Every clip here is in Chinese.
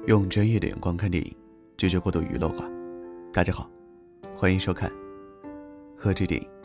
用专业的眼光看电影，拒绝过度娱乐化。大家好，欢迎收看贺知电影。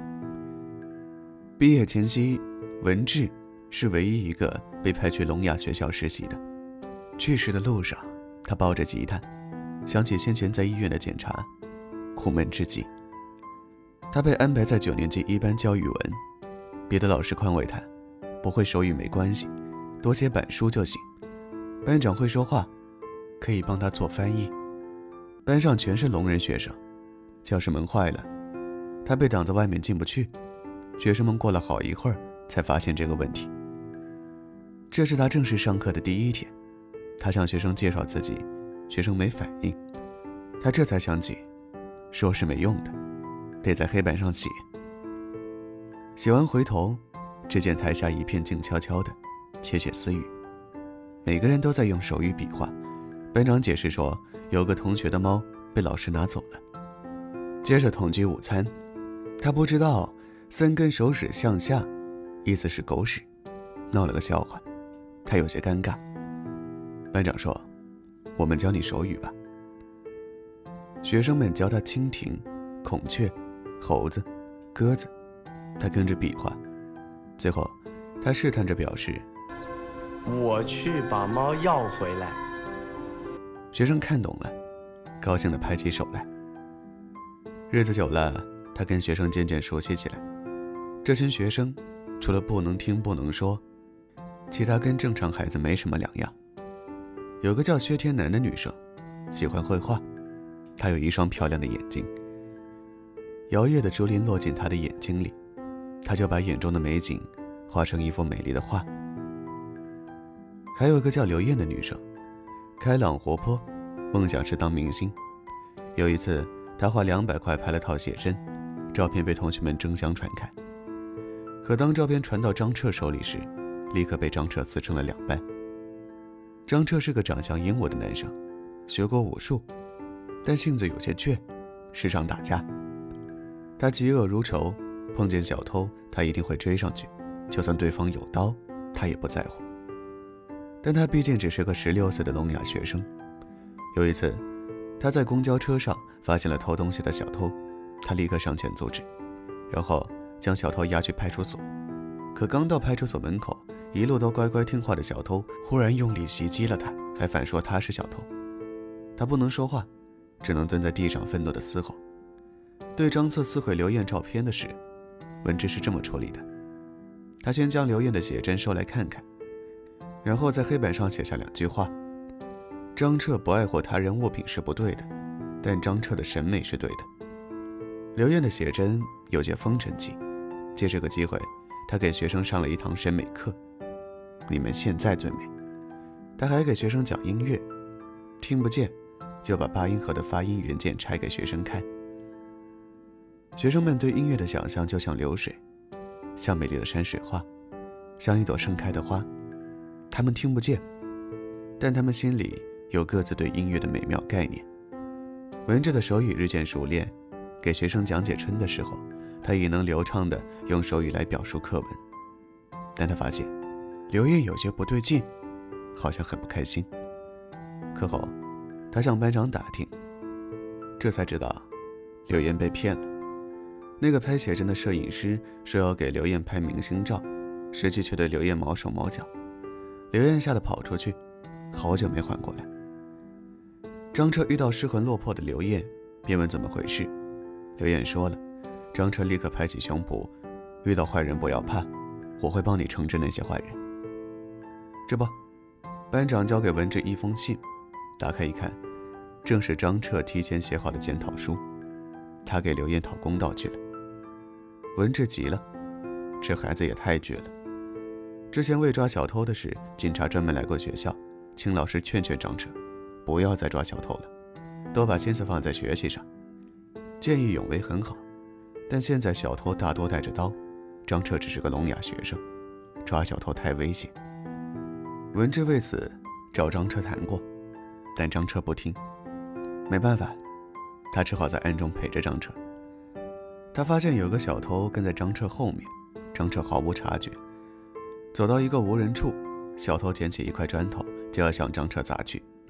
毕业前夕，文志是唯一一个被派去聋哑学校实习的。去时的路上，他抱着吉他，想起先前在医院的检查，苦闷至极。他被安排在9年级一班教语文，别的老师宽慰他，不会手语没关系，多写板书就行。班长会说话，可以帮他做翻译。班上全是聋人学生，教室门坏了，他被挡在外面进不去。学生们过了好一会儿才发现这个问题。这是他正式上课的第一天，他向学生介绍自己，学生没反应。他这才想起，说是没用的，得在黑板上写。写完回头，只见台下一片静悄悄的，窃窃私语。每个人都在用手语比划。班长解释说，有个同学的猫被老师拿走了。接着统计午餐，他不知道3根手指向下意思是狗屎，闹了个笑话，他有些尴尬。班长说，我们教你手语吧。学生们教他蜻蜓、孔雀、猴子、鸽子，他跟着比划。最后他试探着表示， 我去把猫要回来。 学生看懂了，高兴地拍起手来。日子久了，他跟学生渐渐熟悉起来。这群学生除了不能听不能说，其他跟正常孩子没什么两样。有个叫薛天南的女生，喜欢绘画，她有一双漂亮的眼睛，摇曳的竹林落进她的眼睛里，她就把眼中的美景画成一幅美丽的画。还有个叫刘燕的女生，开朗活泼，梦想是当明星。有一次她花200块拍了套写真，照片被同学们争相传开。可当照片传到张彻手里时，立刻被张彻撕成了2半。张彻是个长相英武的男生，学过武术，但性子有些倔，时常打架。他嫉恶如仇，碰见小偷他一定会追上去，就算对方有刀他也不在乎。但他毕竟只是个16岁的聋哑学生。有一次他在公交车上发现了偷东西的小偷，他立刻上前阻止，然后将小偷押去派出所。可刚到派出所门口，一路都乖乖听话的小偷忽然用力袭击了他，还反说他是小偷。他不能说话，只能蹲在地上愤怒地嘶吼。对张彻撕毁刘燕照片的事，文志是这么处理的。他先将刘燕的写真收来看看，然后在黑板上写下2句话。张彻不爱护他人物品是不对的，但张彻的审美是对的。刘燕的写真有些风尘气，借这个机会他给学生上了一堂审美课，你们现在最美。他还给学生讲音乐，听不见就把8音盒的发音原件拆给学生看。学生们对音乐的想象就像流水，像美丽的山水画，像一朵盛开的花。他们听不见，但他们心里有各自对音乐的美妙概念。文志的手语日渐熟练，给学生讲解春的时候，他已能流畅地用手语来表述课文。但他发现刘燕有些不对劲，好像很不开心。课后他向班长打听，这才知道刘燕被骗了。那个拍写真的摄影师说要给刘燕拍明星照，实际却对刘燕毛手毛脚。刘燕吓得跑出去，好久没缓过来。张彻遇到失魂落魄的刘燕，便问怎么回事。刘燕说了，张彻立刻拍起胸脯，遇到坏人不要怕，我会帮你惩治那些坏人。这不，班长交给文志一封信，打开一看，正是张彻提前写好的检讨书，他给刘燕讨公道去了。文志急了，这孩子也太倔了。之前为抓小偷的事，警察专门来过学校，请老师劝劝张彻，不要再抓小偷了，多把心思放在学习上。见义勇为很好，但现在小偷大多带着刀，张彻只是个聋哑学生，抓小偷太危险。文志为此找张彻谈过，但张彻不听。没办法，他只好在暗中陪着张彻。他发现有个小偷跟在张彻后面，张彻毫无察觉。走到一个无人处，小偷捡起一块砖头就要向张彻砸去，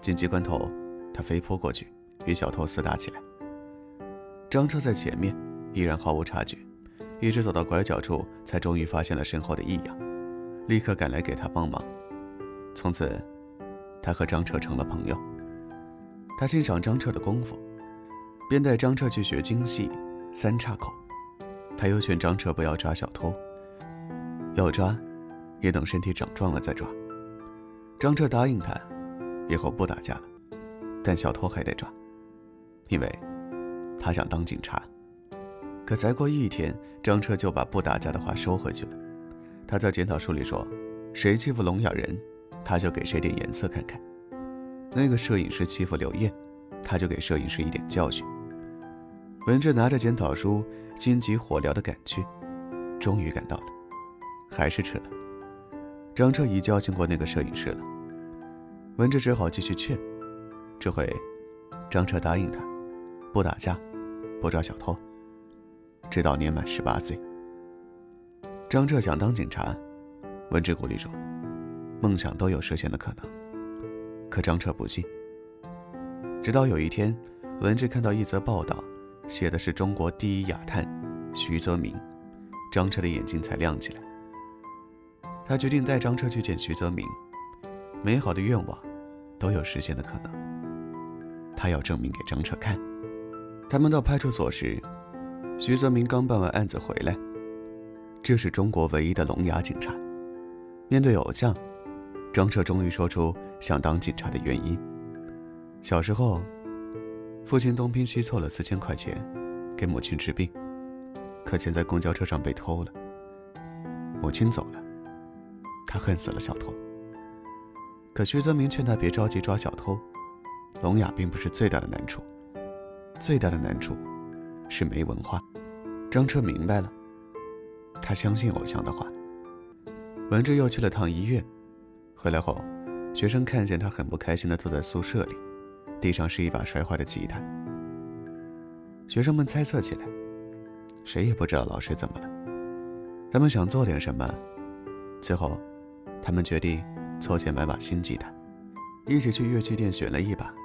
紧急关头，他飞扑过去，与小偷厮打起来。张彻在前面依然毫无察觉，一直走到拐角处，才终于发现了身后的异样，立刻赶来给他帮忙。从此，他和张彻成了朋友。他欣赏张彻的功夫，便带张彻去学京戏、三岔口。他又劝张彻不要抓小偷，要抓也等身体长壮了再抓。张彻答应他，以后不打架了，但小偷还得抓，因为他想当警察。可才过一天，张彻就把不打架的话收回去了。他在检讨书里说，谁欺负聋哑人，他就给谁点颜色看看。那个摄影师欺负刘艳，他就给摄影师一点教训。文志拿着检讨书，心急火燎地赶去，终于赶到了，还是迟了。张彻已教训过那个摄影师了，文志只好继续劝。这回张彻答应他，不打架，不抓小偷，直到年满18岁。张彻想当警察，文志鼓励说，梦想都有实现的可能。可张彻不信。直到有一天，文志看到一则报道，写的是中国第一哑探徐泽明，张彻的眼睛才亮起来。他决定带张彻去见徐泽明，美好的愿望都有实现的可能。他要证明给张彻看。他们到派出所时，徐泽明刚办完案子回来。这是中国唯一的聋哑警察。面对偶像，张彻终于说出想当警察的原因。小时候，父亲东拼西凑了4000块钱给母亲治病，可钱在公交车上被偷了。母亲走了，他恨死了小偷。可徐泽明劝他别着急抓小偷，聋哑并不是最大的难处，最大的难处是没文化。张彻明白了，他相信偶像的话。文志又去了趟医院，回来后，学生看见他很不开心地坐在宿舍里，地上是一把摔坏的吉他。学生们猜测起来，谁也不知道老师怎么了。他们想做点什么，最后他们决定凑钱买把新吉他，一起去乐器店选了一把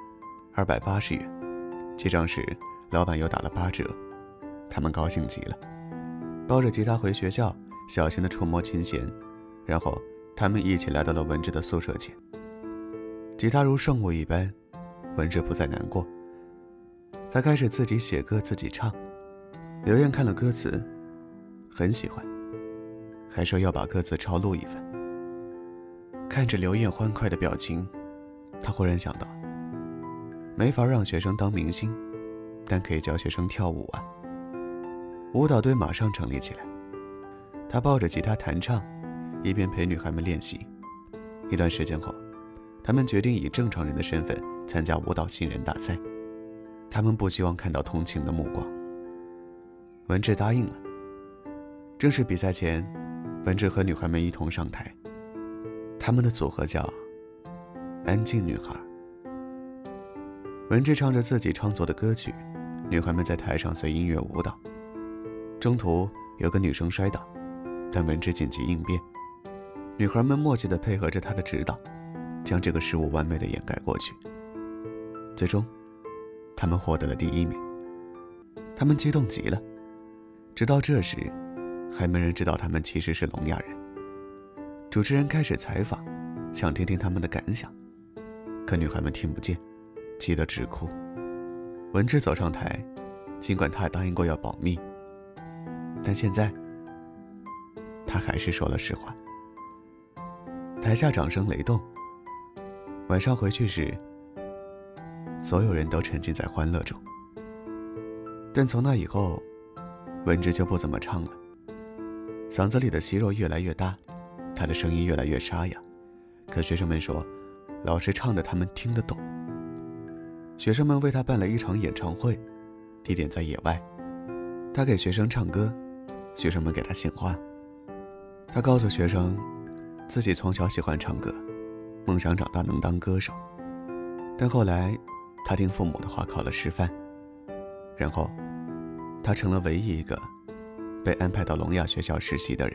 ，280元。结账时，老板又打了8折，他们高兴极了，抱着吉他回学校，小心地触摸琴弦，然后他们一起来到了文志的宿舍前。吉他如圣物一般，文志不再难过，他开始自己写歌自己唱。刘艳看了歌词，很喜欢，还说要把歌词抄录一份。看着刘艳欢快的表情，他忽然想到，没法让学生当明星，但可以教学生跳舞啊。舞蹈队马上成立起来，他抱着吉他弹唱，一边陪女孩们练习。一段时间后，他们决定以正常人的身份参加舞蹈新人大赛，他们不希望看到同情的目光。文志答应了。正式比赛前，文志和女孩们一同上台，他们的组合叫安静女孩。文志唱着自己创作的歌曲，女孩们在台上随音乐舞蹈。中途有个女生摔倒，但文志紧急应变，女孩们默契地配合着他的指导，将这个失误完美地掩盖过去。最终，他们获得了第1名。他们激动极了，直到这时，还没人知道他们其实是聋哑人。主持人开始采访，想听听他们的感想，可女孩们听不见，急得直哭。文志走上台，尽管他答应过要保密，但现在他还是说了实话。台下掌声雷动。晚上回去时，所有人都沉浸在欢乐中。但从那以后，文志就不怎么唱了，嗓子里的息肉越来越大，他的声音越来越沙哑。可学生们说，老师唱的他们听得懂。学生们为他办了一场演唱会，地点在野外。他给学生唱歌，学生们给他献花。他告诉学生，自己从小喜欢唱歌，梦想长大能当歌手。但后来，他听父母的话考了师范，然后他成了唯一一个被安排到聋哑学校实习的人。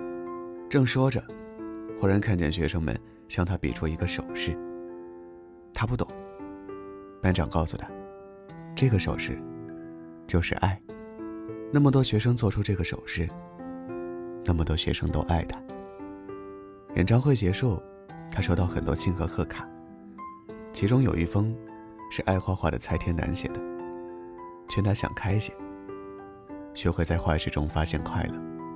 正说着，忽然看见学生们向他比出一个手势， 他不懂。班长告诉他，这个手势就是爱。那么多学生做出这个手势，那么多学生都爱他。演唱会结束，他收到很多信和贺卡，其中有一封是爱画画的蔡天南写的，劝他想开些，学会在坏事中发现快乐。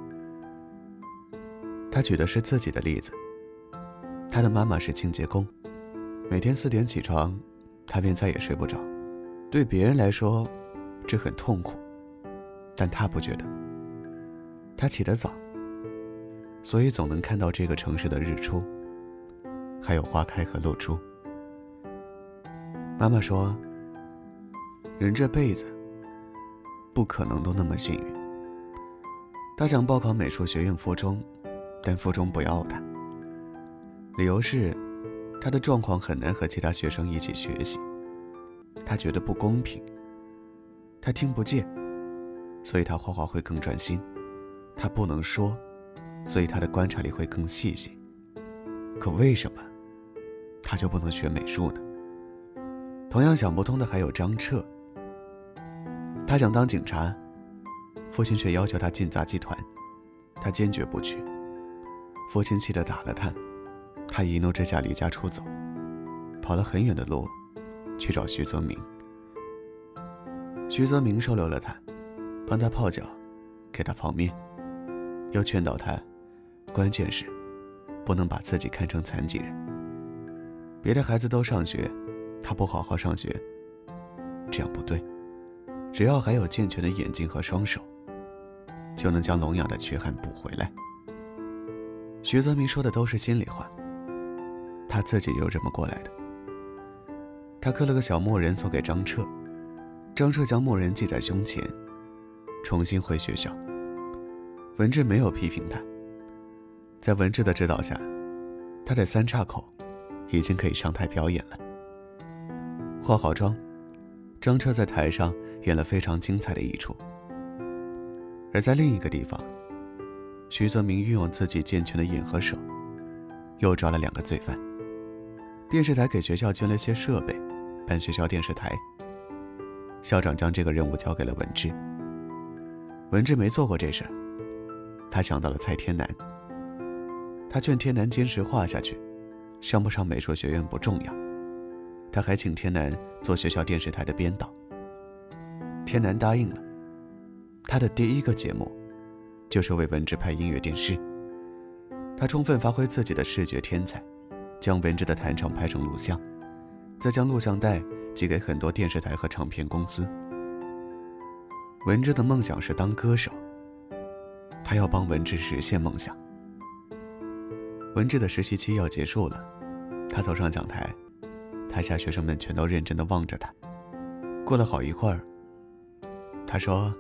他举的是自己的例子，他的妈妈是清洁工，每天4点起床，他便再也睡不着。对别人来说，这很痛苦，但他不觉得。他起得早，所以总能看到这个城市的日出，还有花开和露珠。妈妈说，人这辈子不可能都那么幸运。他想报考美术学院附中，但附中不要他，理由是他的状况很难和其他学生一起学习，他觉得不公平。他听不见，所以他画画会更专心。他不能说，所以他的观察力会更细心。可为什么他就不能学美术呢？同样想不通的还有张彻。他想当警察，父亲却要求他进杂技团，他坚决不去。父亲气得打了他，他一怒之下离家出走，跑了很远的路去找徐泽明。徐泽明收留了他，帮他泡脚，给他泡面，又劝导他，关键是不能把自己看成残疾人。别的孩子都上学，他不好好上学，这样不对。只要还有健全的眼睛和双手，就能将聋哑的缺憾补回来。徐泽明说的都是心里话，他自己又这么过来的。他刻了个小木人送给张彻，张彻将木人系在胸前，重新回学校。文志没有批评他，在文志的指导下，他在三岔口已经可以上台表演了。化好妆，张彻在台上演了非常精彩的一出。而在另一个地方，徐泽明运用自己健全的眼和手，又抓了2个罪犯。电视台给学校捐了些设备，办学校电视台。校长将这个任务交给了文志。文志没做过这事，他想到了蔡天南。他劝天南坚持画下去，上不上美术学院不重要。他还请天南做学校电视台的编导。天南答应了。他的第一个节目就是为文志拍音乐电视。他充分发挥自己的视觉天才，将文志的弹唱拍成录像，再将录像带寄给很多电视台和唱片公司。文志的梦想是当歌手，他要帮文志实现梦想。文志的实习期要结束了，他走上讲台，台下学生们全都认真地望着他。过了好一会儿，他说，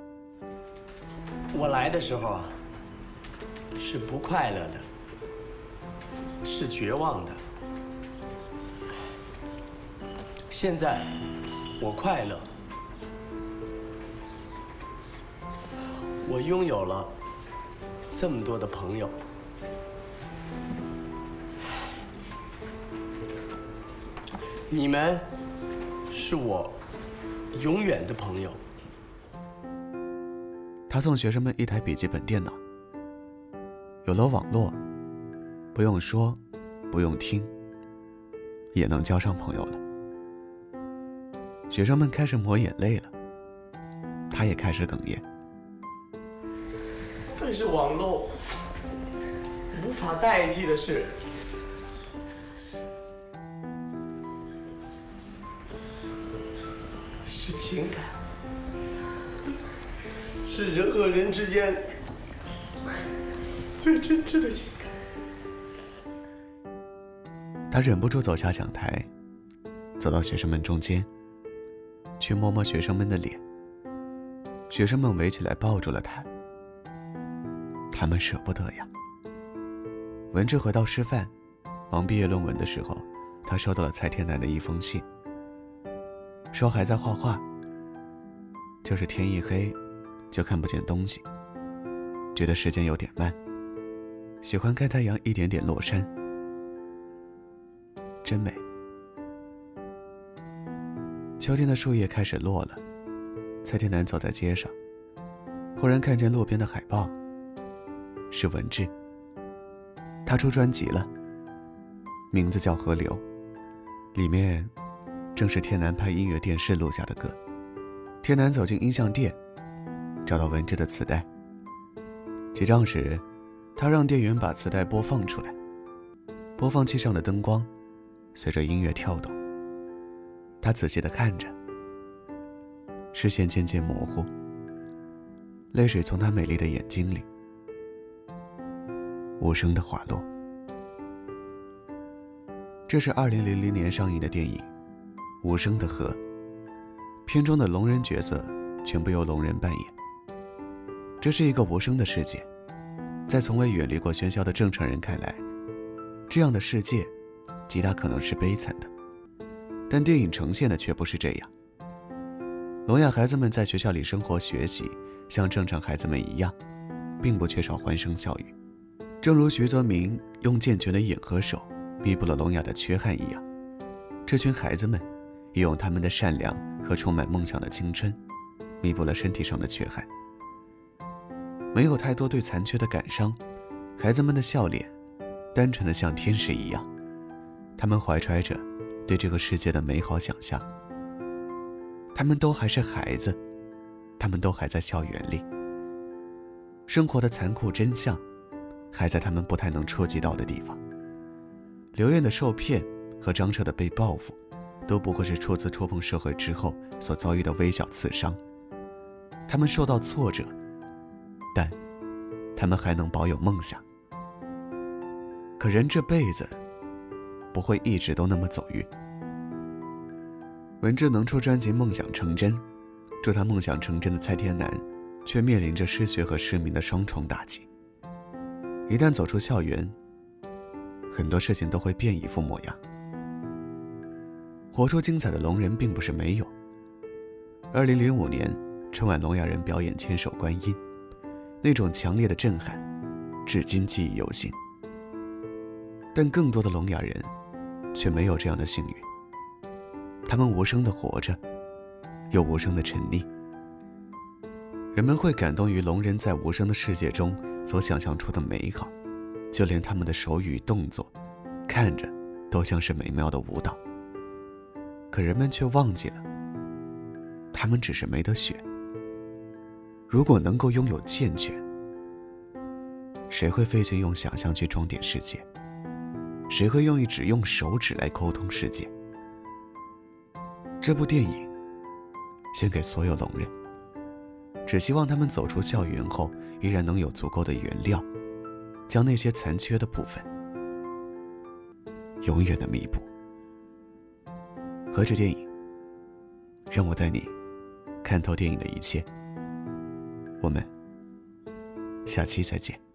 我来的时候是不快乐的，是绝望的。现在我快乐，我拥有了这么多的朋友。你们是我永远的朋友。 他送学生们一台笔记本电脑，有了网络，不用说，不用听，也能交上朋友了。学生们开始抹眼泪了，他也开始哽咽。 但是网络无法代替的是，是情感，是人和人之间最真挚的情感。 他忍不住走下讲台，走到学生们中间，去摸摸学生们的脸。学生们围起来抱住了他，他们舍不得呀。文志回到师范，忙毕业论文的时候，他收到了蔡天南的一封信，说还在画画，就是天一黑就看不见东西，觉得时间有点慢，喜欢看太阳一点点落山，真美。 秋天的树叶开始落了，蔡天南走在街上，忽然看见路边的海报，是文志。他出专辑了，名字叫《河流》，里面正是天南拍音乐电视录下的歌。天南走进音像店，找到文志的磁带。结账时，他让店员把磁带播放出来，播放器上的灯光随着音乐跳动。他仔细地看着，视线渐渐模糊，泪水从他美丽的眼睛里无声地滑落。这是2000年上映的电影《无声的河》，片中的聋人角色全部由聋人扮演。这是一个无声的世界，在从未远离过喧嚣的正常人看来，这样的世界极大可能是悲惨的，但电影呈现的却不是这样。聋哑孩子们在学校里生活学习，像正常孩子们一样，并不缺少欢声笑语。正如徐泽明用健全的眼和手弥补了聋哑的缺憾一样，这群孩子们也用他们的善良和充满梦想的青春弥补了身体上的缺憾。没有太多对残缺的感伤，孩子们的笑脸单纯的像天使一样，他们怀揣着对这个世界的美好想象。他们都还是孩子，他们都还在校园里，生活的残酷真相还在他们不太能触及到的地方。刘艳的受骗和张彻的被报复，都不过是初次触碰社会之后所遭遇的微小刺伤。他们受到挫折，但他们还能保有梦想。可人这辈子不会一直都那么走运。文志能出专辑《梦想成真》，祝他梦想成真的蔡天南却面临着失学和失明的双重打击。一旦走出校园，很多事情都会变一副模样。活出精彩的聋人并不是没有。2005年春晚聋哑人表演千手观音，那种强烈的震撼至今记忆犹新。但更多的聋哑人却没有这样的幸运，他们无声地活着，又无声地沉溺。人们会感动于聋人在无声的世界中所想象出的美好，就连他们的手语动作看着都像是美妙的舞蹈。可人们却忘记了，他们只是没得选。如果能够拥有健全，谁会费劲用想象去装点世界？谁会用只用手指来沟通世界？这部电影献给所有聋人，只希望他们走出校园后依然能有足够的原料，将那些残缺的部分永远的弥补。和这电影，让我带你看透电影的一切。我们下期再见。